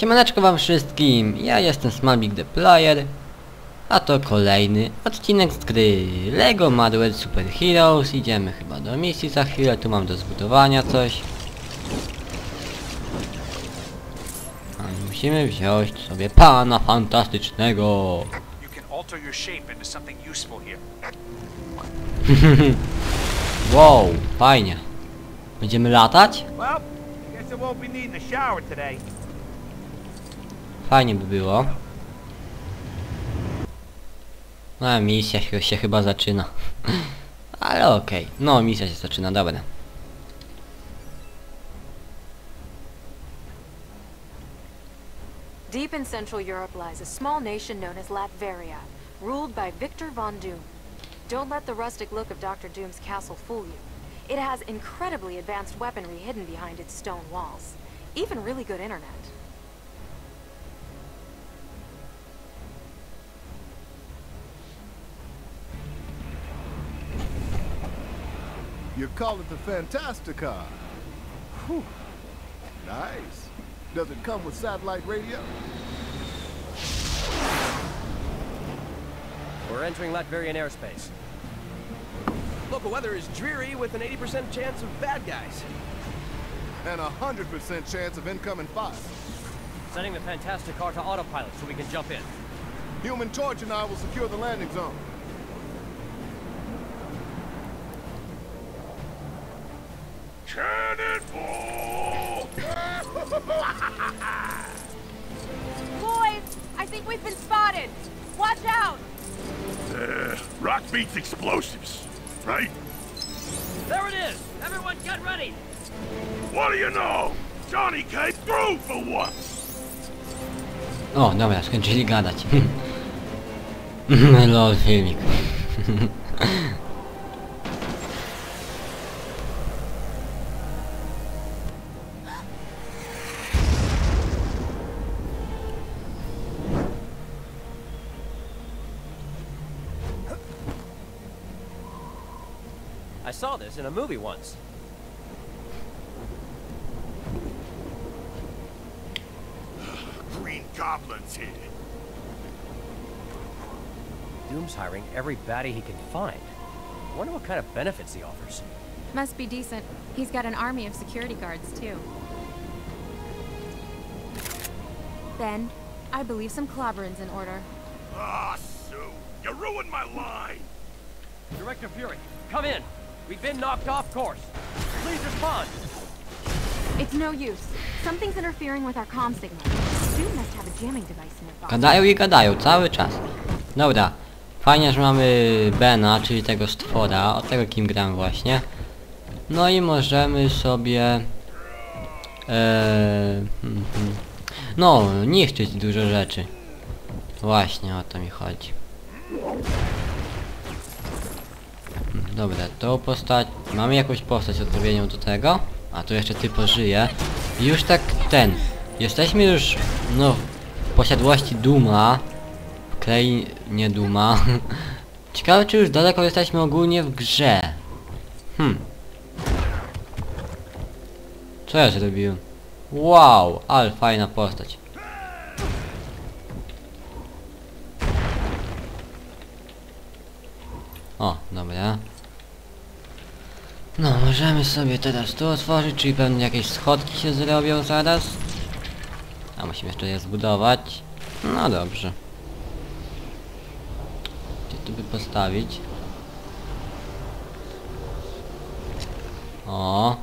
Siemaneczko wam wszystkim, ja jestem Smallbig the Player, a to kolejny odcinek z gry LEGO Marvel Super Heroes. Idziemy chyba do misji za chwilę, tu mam do zbudowania coś. A musimy wziąć sobie pana fantastycznego. Wow, fajnie. Będziemy latać? Fajnie by było. A misja się chyba zaczyna. Ale okej. No misja się zaczyna, dobra. Deep in Central Europe lies a small nation known as Latveria, ruled by Victor von Doom. Don't let the rustic look of Dr. Doom's castle fool you. It has incredibly advanced weaponry hidden behind its stone walls. Even really good internet. You call it the Fantastica. Whew. Nice. Does it come with satellite radio? We're entering Latverian airspace. Local weather is dreary with an 80% chance of bad guys. And 100% chance of incoming fire. Setting the Fantastic car to autopilot so we can jump in. Human Torch and I will secure the landing zone. Cannonball! Boys, I think we've been spotted. Watch out! Rock beats explosives, right? There it is! Everyone get ready! What do you know? Johnny came through for once! O, dobra, skończyli gadać. Lol, filmik. I saw this in a movie once. Green Goblin's here. Doom's hiring every baddie he can find. I wonder what kind of benefits he offers. Must be decent. He's got an army of security guards, too. Ben, I believe some clobberin's in order. Ah, Sue, you ruined my line! Director Fury, come in! We've been knocked off course. Please respond! It's no use. Something's interfering with our comm signal. Doom must have a jamming device nearby. Gadają i gadają cały czas. Dobra. Fajnie, że mamy Bena, czyli tego stwora, od tego kim gram właśnie. No i możemy sobie no, niszczyć dużo rzeczy. Właśnie o to mi chodzi. Dobra, tą postać... Mamy jakąś postać odpowiednią do tego? A tu jeszcze typo żyje. I już tak jesteśmy już, no, w posiadłości Duma. W krainie Duma. Ciekawe, czy już daleko jesteśmy ogólnie w grze. Co ja zrobiłem? Wow, ale fajna postać. O, dobra. No, możemy sobie teraz tu otworzyć, czyli pewnie jakieś schodki się zrobią zaraz. A musimy jeszcze je zbudować. No dobrze. Gdzie tu by postawić? O.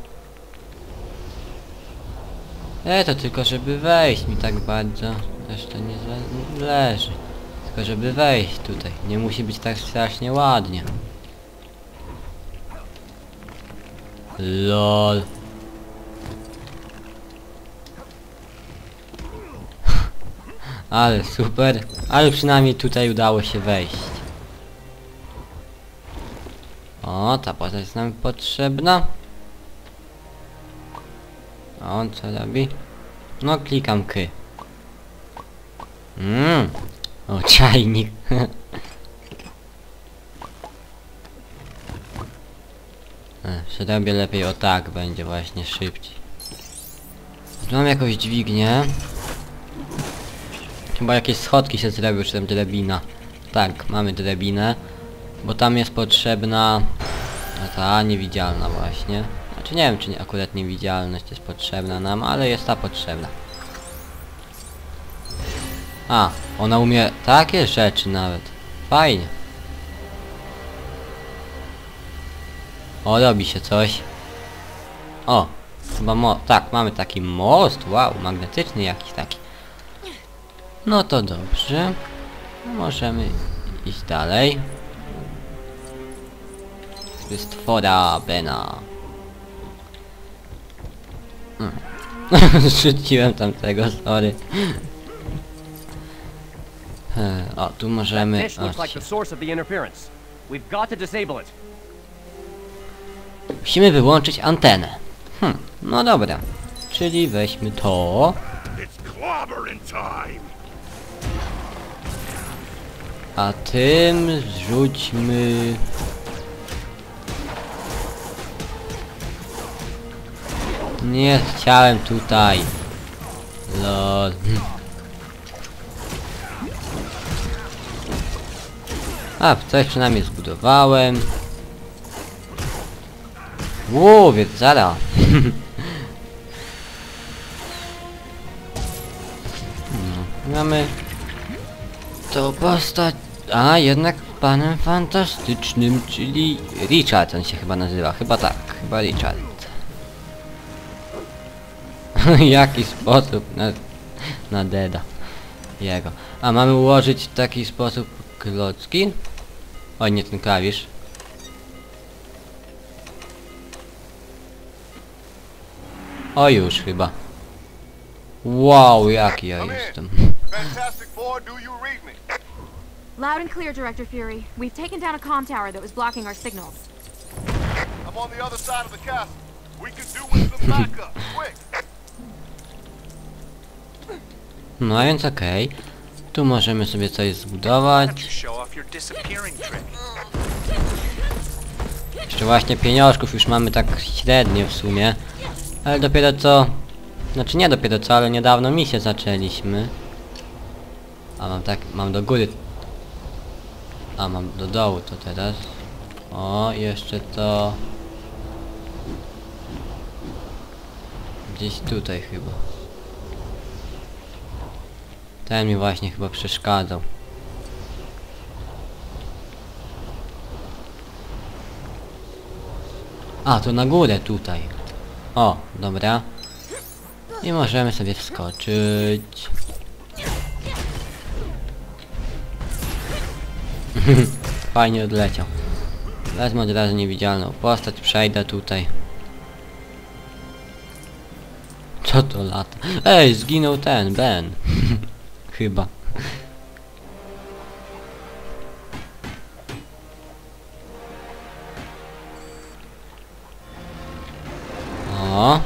To tylko żeby wejść mi tak bardzo. Zresztą nie zależy. Tylko żeby wejść tutaj. Nie musi być tak strasznie ładnie. LOL. Ale super. Ale przynajmniej tutaj udało się wejść. O, ta postać jest nam potrzebna. A on co robi? No klikam K. O, czajnik. Zrobię lepiej o tak, będzie właśnie szybciej. Tu mam jakąś dźwignię. Chyba jakieś schodki się zrobiły, czy tam drabina. Tak, mamy drabinę. Bo tam jest potrzebna... ta niewidzialna właśnie. Znaczy nie wiem, czy akurat niewidzialność jest potrzebna nam, ale jest ta potrzebna. A, ona umie takie rzeczy nawet. Fajnie. O, robi się coś. O, chyba tak, mamy taki most. Wow, magnetyczny jakiś taki. No to dobrze. Możemy iść dalej. Stwora Bena. Rzuciłem tamtego, sorry. O, tu możemy... Dish looks like the source of the interference. We've got to disable it. Musimy wyłączyć antenę. No dobra. Czyli weźmy to. It's clobbering time. A tym zrzućmy... Nie chciałem tutaj. Lol. A, coś przynajmniej zbudowałem. Ło, więc zara. No, mamy to postać. A, jednak panem fantastycznym, czyli Richard on się chyba nazywa. Chyba tak, chyba Richard. Jaki sposób na deda jego. A mamy ułożyć w taki sposób klocki? Oj, nie ten klawisz. O, już chyba. Wow, jaki ja jestem. Fantastic Four, do you read me? Loud and clear, Director Fury. We've taken down a comm tower that was blocking our signals. I'm on the other side of the castle. We can do with some backup. Quick! No więc okej. Tu możemy sobie coś zbudować. Jeszcze właśnie pieniążków już mamy tak średnio w sumie. Ale dopiero co... Znaczy nie dopiero co, ale niedawno misję zaczęliśmy. A mam do góry. A mam do dołu to teraz. O, jeszcze to... Gdzieś tutaj chyba. Ten mi właśnie chyba przeszkadzał. A, to na górę tutaj. O, dobra. I możemy sobie wskoczyć. Fajnie odleciał. Wezmę od razu niewidzialną postać, przejdę tutaj. Co to lata? Ej, zginął ten, Ben. Chyba. O.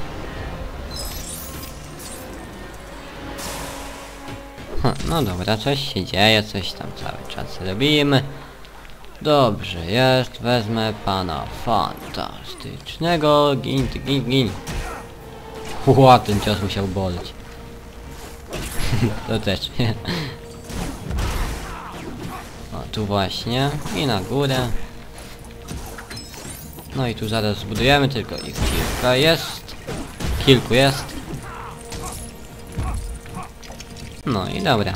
No dobra, coś się dzieje, coś tam cały czas robimy. Dobrze jest, wezmę pana fantastycznego. Gin, gin. Ła, ten cios musiał boleć. To też. O, tu właśnie. I na górę. No i tu zaraz zbudujemy, tylko ich kilka jest. Kilku jest. No i dobra.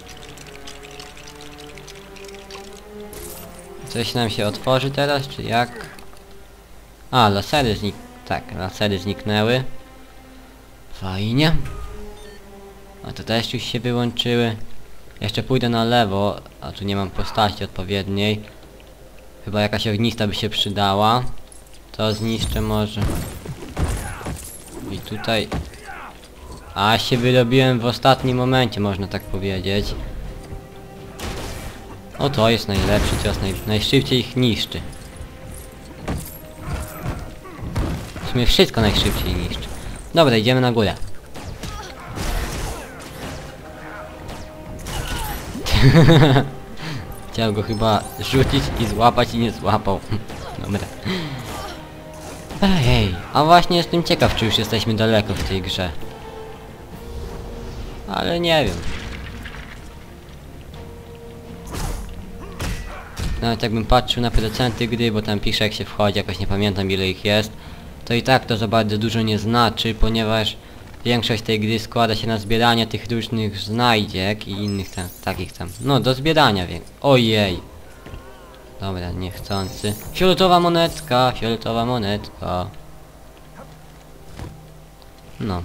Coś nam się otworzy teraz, czy jak? A, lasery lasery zniknęły. Fajnie. A to też już się wyłączyły. Jeszcze pójdę na lewo, a tu nie mam postaci odpowiedniej. Chyba jakaś ognista by się przydała. To zniszczę może. I tutaj... A, się wyrobiłem w ostatnim momencie, można tak powiedzieć. O, to jest najlepszy cios, najszybciej ich niszczy. W sumie wszystko najszybciej niszczy. Dobra, idziemy na górę. Chciałem go chyba rzucić i złapać i nie złapał. Dobra. Ej, a właśnie jestem ciekaw, czy już jesteśmy daleko w tej grze. Ale nie wiem. Nawet jakbym patrzył na procenty gry, bo tam pisze jak się wchodzi, jakoś nie pamiętam ile ich jest, to i tak to za bardzo dużo nie znaczy, ponieważ większość tej gry składa się na zbieranie tych różnych znajdziek i innych tam, takich tam, no do zbierania, więc... Ojej! Dobra, niechcący. Fioletowa monetka, fioletowa monetka. No.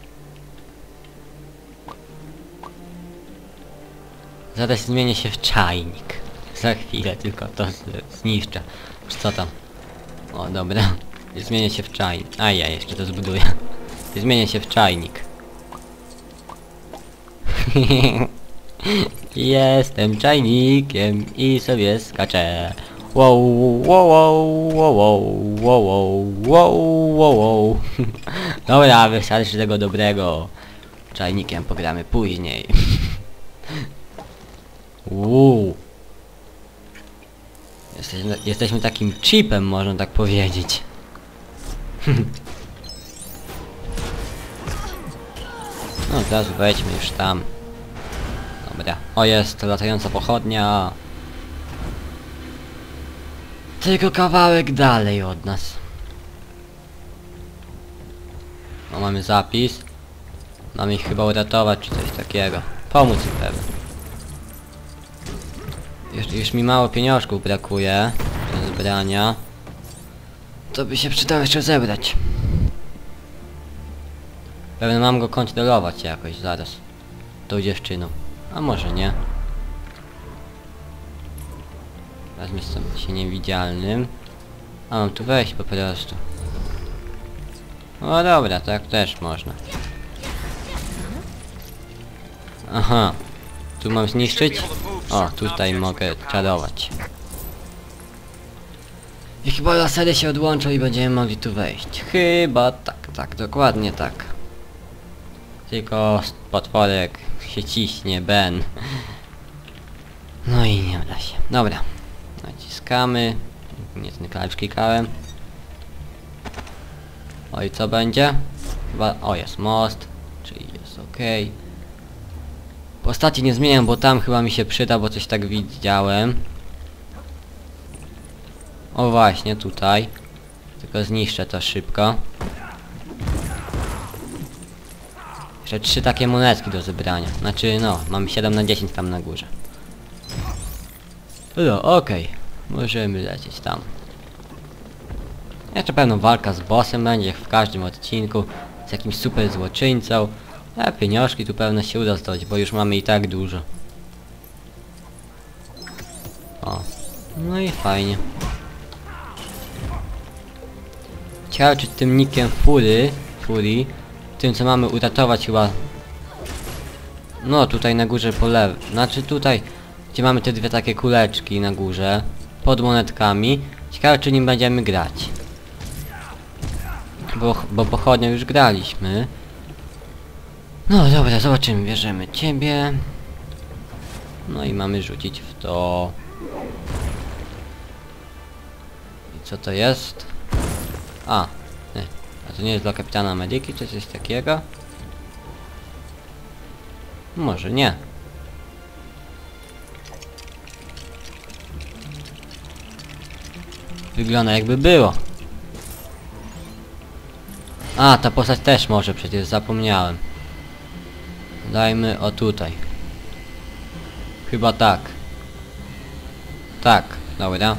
Zaraz zmienię się w czajnik. Za chwilę tylko to zniszczę. Czy co tam? O, dobra. Zmienię się w czajnik. A ja jeszcze to zbuduję. Zmienię się w czajnik. Jestem czajnikiem i sobie skaczę. Wow, wow, wow, wow, wow, wow, wow, wow, wow. Dobra, wystarczy tego dobrego. Czajnikiem pogramy później. Jesteśmy takim chipem, można tak powiedzieć. No teraz wejdźmy już tam. Dobra. O, jest latająca pochodnia. Tylko kawałek dalej od nas. No, mamy zapis. Mamy ich chyba uratować czy coś takiego. Pomóc im pewnie. Już mi mało pieniążków brakuje do zebrania. To by się przydało jeszcze zebrać. Pewnie mam go kontrolować jakoś zaraz. Tą dziewczyną. A może nie. Wezmę sobie się niewidzialnym. A mam tu wejść po prostu. O dobra, tak też można. Aha. Tu mam zniszczyć? O, tutaj mogę czarować. I chyba lasery się odłączą i będziemy mogli tu wejść. Chyba tak, dokładnie tak. Tylko potworek się ciśnie, Ben. No i nie uda się. Dobra. Naciskamy. Nie ten klawisz klikałem. Oj, co będzie? Chyba... O, jest most. Czyli jest ok. Postaci nie zmieniam, bo tam chyba mi się przyda, bo coś tak widziałem. O właśnie, tutaj. Tylko zniszczę to szybko. Jeszcze 3 takie monetki do zebrania. Znaczy, no, mamy 7 na 10 tam na górze. No, okej. Możemy lecieć tam. Jeszcze pewno walka z bossem będzie, jak w każdym odcinku. Z jakimś super złoczyńcą. A pieniążki tu pewno się uda zdobyć, bo już mamy i tak dużo. O. No i fajnie. Ciekawe, czy tym nickiem Fury, tym co mamy uratować chyba... No tutaj na górze po lewo. Znaczy tutaj, gdzie mamy te dwie takie kuleczki na górze. Pod monetkami. Ciekawe, czy nim będziemy grać. Bo pochodnią już graliśmy. No dobra, zobaczymy, bierzemy ciebie. No i mamy rzucić w to. I co to jest? A to nie jest dla kapitana Ameryki, czy coś takiego? Może nie. Wygląda jakby było. A, ta postać też może, przecież zapomniałem. Dajmy o tutaj. Chyba tak. Tak, dobra.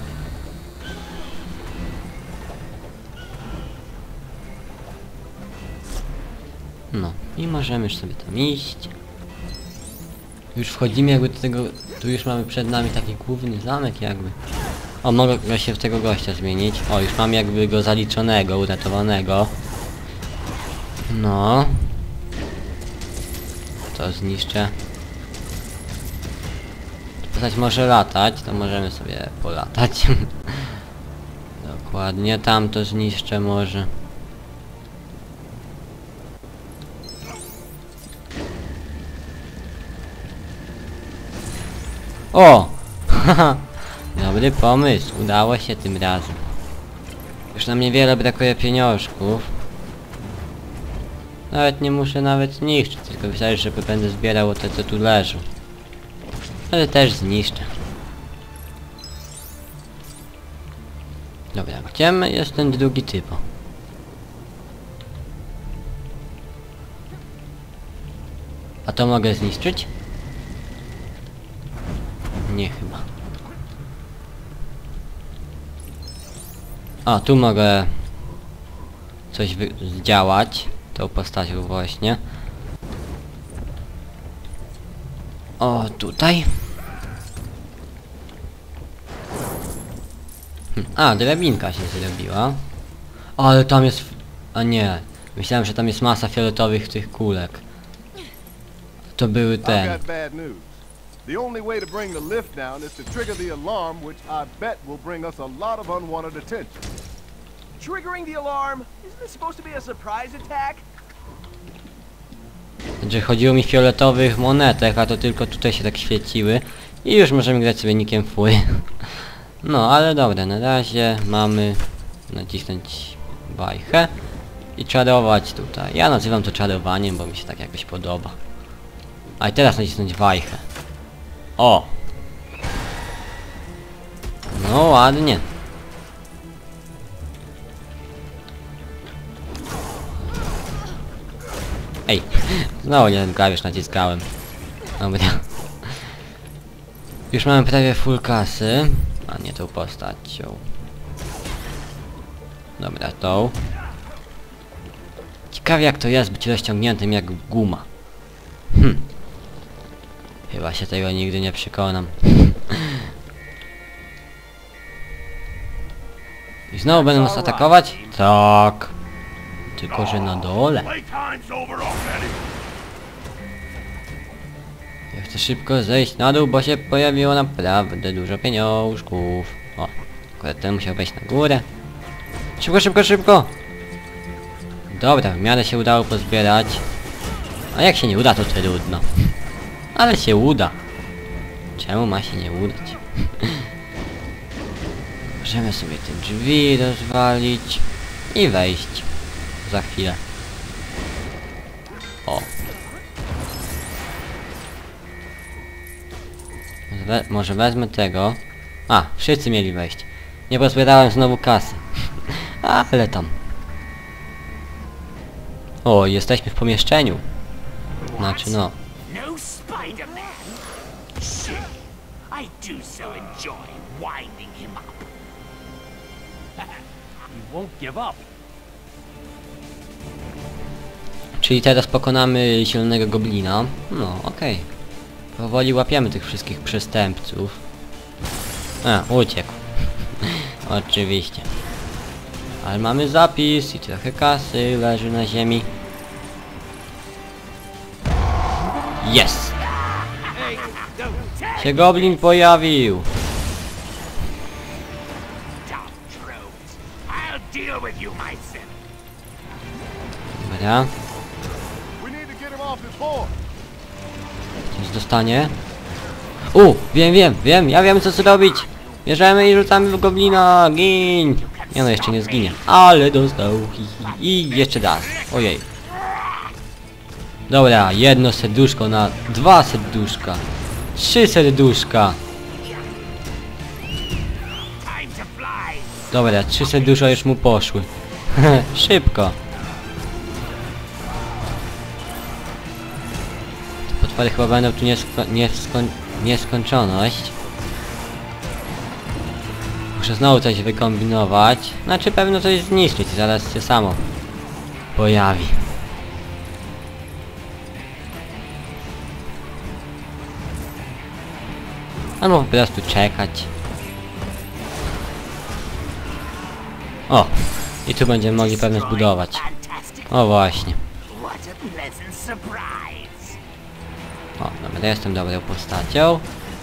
No, i możemy już sobie tam iść. Już wchodzimy jakby do tego... Tu już mamy przed nami taki główny zamek jakby. O, mogę się w tego gościa zmienić. O, już mam jakby go zaliczonego, uratowanego. No. To zniszczę. Postać może latać, to możemy sobie polatać. Dokładnie, tam to zniszczę może. O! Dobry pomysł, udało się tym razem. Już nam niewiele brakuje pieniążków. Nawet nie muszę nawet niszczyć, tylko wystarczy, że będę zbierał te co tu leżą. Ale też zniszczę. Dobra, gdzie jest ten drugi typ? A to mogę zniszczyć? Nie chyba. A, tu mogę coś zdziałać tą postacią właśnie. O, tutaj. A, drabinka się zrobiła. O, ale tam jest... A nie. Myślałem, że tam jest masa fioletowych tych kulek. To były I've te. got bad news. The only way to bring the lift down is to trigger the alarm, which I bet will bring us a lot of unwanted attention. Triggering the alarm? Isn't this supposed to be a surprise attack? Że chodziło mi fioletowych monetek, a to tylko tutaj się tak świeciły. I już możemy grać sobie nikiem fuj. No, ale dobra, na razie mamy nacisnąć bajkę i czarować tutaj. Ja nazywam to czarowaniem, bo mi się tak jakoś podoba. A i teraz nacisnąć wajchę. O! No ładnie. Ej, znowu nie ten klawisz naciskałem. Dobra. Już mamy prawie full kasy. A nie tą postacią. Dobra, tą. Ciekawie jak to jest być rozciągniętym jak guma. Chyba się tego nigdy nie przekonam. I znowu będą nas atakować? Tak. Tylko że na dole. Playtime's over already. Ja chcę szybko zejść na dół, bo się pojawiło naprawdę dużo pieniążków. O, akurat ten musiał wejść na górę. Szybko, szybko, szybko! Dobra, w miarę się udało pozbierać. A jak się nie uda, to trudno. Ale się uda. Czemu ma się nie udać? Możemy sobie te drzwi rozwalić i wejść. Za chwilę. O. Może wezmę tego. A, wszyscy mieli wejść. Nie pozbierałem znowu kasy. Ale tam. O, jesteśmy w pomieszczeniu. Znaczy no. No Spider-Man? Shit. I do so enjoy winding him up. He won't give up. Czyli teraz pokonamy zielonego goblina. No, okej. Powoli łapiemy tych wszystkich przestępców. A, uciekł. Oczywiście. Ale mamy zapis i trochę kasy leży na ziemi. Jest! Się goblin pojawił! Dumb drones. I'll deal with you myself. Dobra. We need to get him off his board. Coś dostanie. Wiem, ja wiem co zrobić. Bierzemy i rzucamy w goblina, gin! Nie no, jeszcze nie zginie. Ale dostał. I jeszcze raz. Ojej. Dobra, jedno serduszko na 2 serduszka. 3 serduszka. Time to fly. Dobra, 3 serduszka już mu poszły. Szybko. Potwory chyba będą tu nieskończoność. Muszę znowu coś wykombinować. Znaczy pewno coś zniszczyć, zaraz się samo pojawi. Albo po prostu czekać. O! I tu będziemy mogli pewnie zbudować. Fantastic. O właśnie. What a pleasant surprise. O, dobra, jestem dobrą postacią.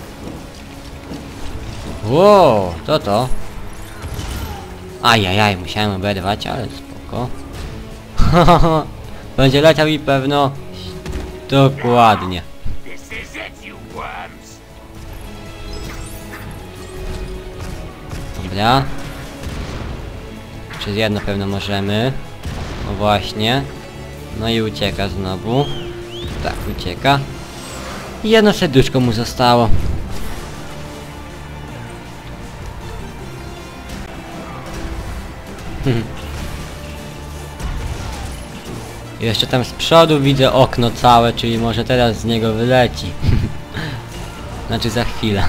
Wow, to? Ajajaj, musiałem oberwać, ale spoko. Będzie leciał i pewno... Dokładnie. This is it, you worms. Dobra. Przez jedno pewno możemy. No właśnie. No i ucieka znowu. Tak, ucieka. I jedno serduszko mu zostało. Jeszcze tam z przodu widzę okno całe, czyli może teraz z niego wyleci. Znaczy za chwilę.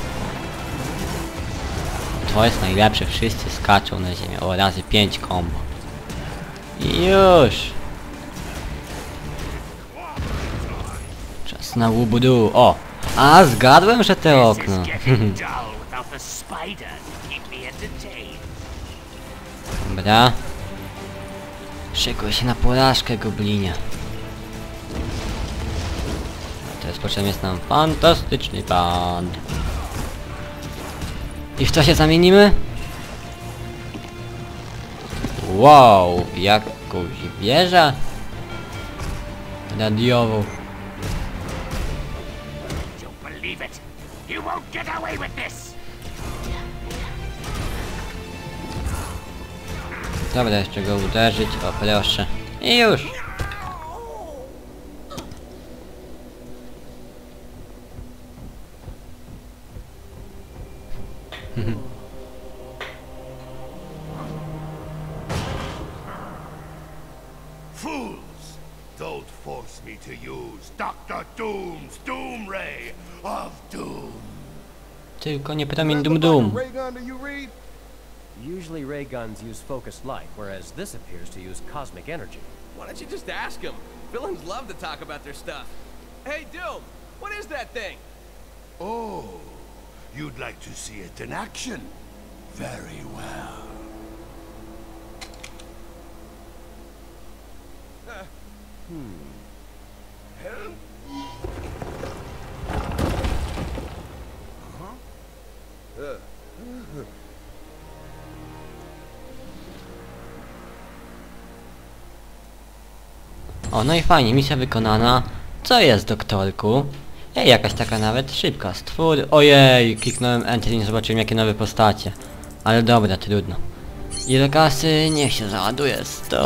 To jest najlepsze, wszyscy skaczą na ziemię. O, razy 5 combo. I już! Czas na łubudu. O! A, zgadłem, że te okno. Dobra. Szykuj się na porażkę, goblinie. A teraz potrzebny jest nam fantastyczny pan. I w co się zamienimy? Wow, jakąś wieżę radiową. Dobra, jeszcze go uderzyć, o proszę. I już! Fools! Don't force me to use Dr. Doom's Doom Ray of Doom. Tylko nie promień dum dum. Ray gun to you, Reed? Usually ray guns use focused light, whereas this appears to use cosmic energy. Why don't you just ask him? Villains love to talk about their stuff. Hey, Doom, what is that thing? Oh, you'd like to see it in action? Very well. O, no i fajnie, misja wykonana. Co jest, doktorku? Ej, jakaś taka nawet szybka. Stwór... Ojej, kliknąłem Enter i nie zobaczyłem jakie nowe postacie. Ale dobra, trudno. Ile kasy? Niech się załaduje.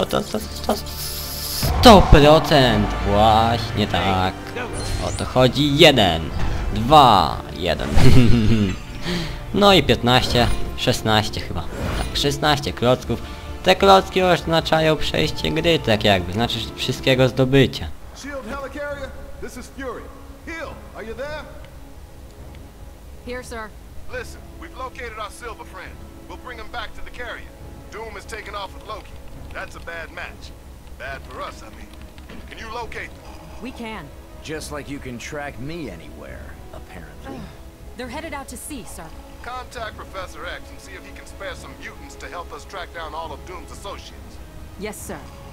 100%! Właśnie tak. O to chodzi. 1, 2, 1. No i 15, 16 chyba. Tak, 16 klocków. Te klocki oznaczają przejście gry, tak jakby. Znaczy wszystkiego zdobycie. Shield helicarrier, this is Fury. Hill, are you there? Here, sir. Listen, we've located our Silver friend. We'll bring him back to the carrier. Doom is taking off with Loki. That's a bad match. Bad for us, I mean. Can you locate them? We can. Just like you can track me anywhere, apparently. They're headed out to sea, sir. Contact Professor X and see if he can spare some mutants to help us track down all of Doom's associates. Yes, sir.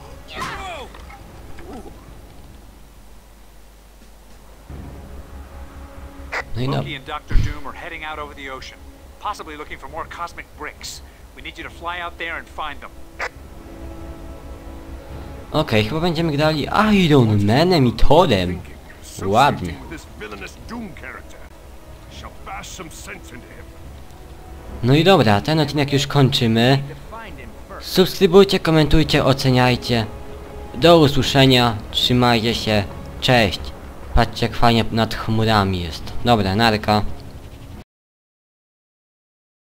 No i Loki and Dr. Doom are heading out over the ocean, possibly looking for more cosmic bricks. We need you to fly out there and find them. Okej, chyba będziemy grali Iron Manem i Thorem. Ładnie. This villainous Doom character. Shall bash some sense into him. No i dobra, ten odcinek już kończymy. Subskrybujcie, komentujcie, oceniajcie. Do usłyszenia, trzymajcie się, cześć. Patrzcie jak fajnie nad chmurami jest. Dobra, narka.